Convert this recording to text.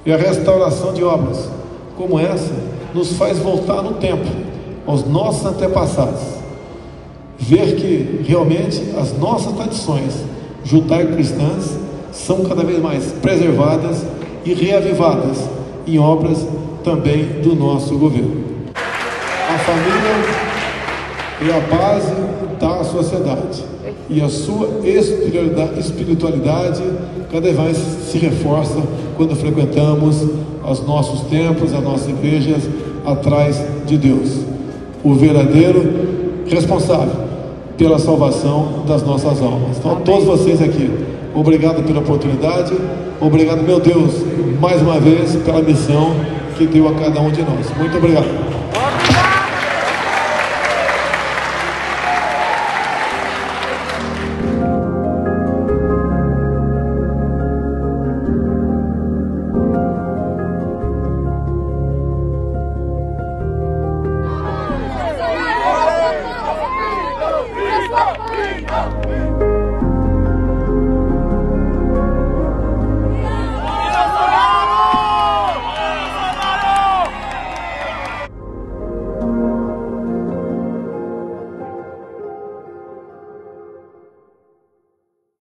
E a restauração de obras como essa nos faz voltar no tempo, aos nossos antepassados, ver que realmente as nossas tradições judaico-cristãs são cada vez mais preservadas e reavivadas em obras também do nosso governo. A família é a base da sociedade e a sua espiritualidade cada vez mais se reforça quando frequentamos os nossos templos, as nossas igrejas atrás de Deus, o verdadeiro responsável pela salvação das nossas almas. Então, a todos vocês aqui, obrigado pela oportunidade, obrigado, meu Deus, mais uma vez pela missão que deu a cada um de nós. Muito obrigado.